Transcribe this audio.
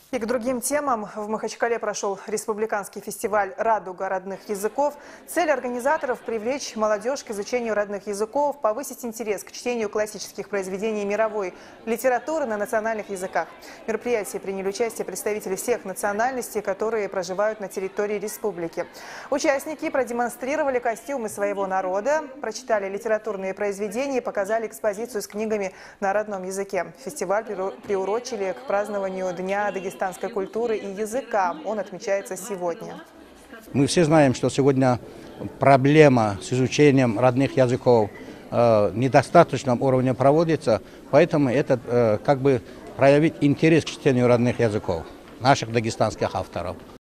И к другим темам. В Махачкале прошел республиканский фестиваль «Радуга родных языков». Цель организаторов – привлечь молодежь к изучению родных языков, повысить интерес к чтению классических произведений мировой литературы на национальных языках. В мероприятии приняли участие представители всех национальностей, которые проживают на территории республики. Участники продемонстрировали костюмы своего народа, прочитали литературные произведения и показали экспозицию с книгами на родном языке. Фестиваль приурочили к празднованию Дня дагестанской культуры и языка. Он отмечается сегодня. Мы все знаем, что сегодня проблема с изучением родных языков недостаточном уровне проводится, поэтому это как бы проявить интерес к чтению родных языков наших дагестанских авторов.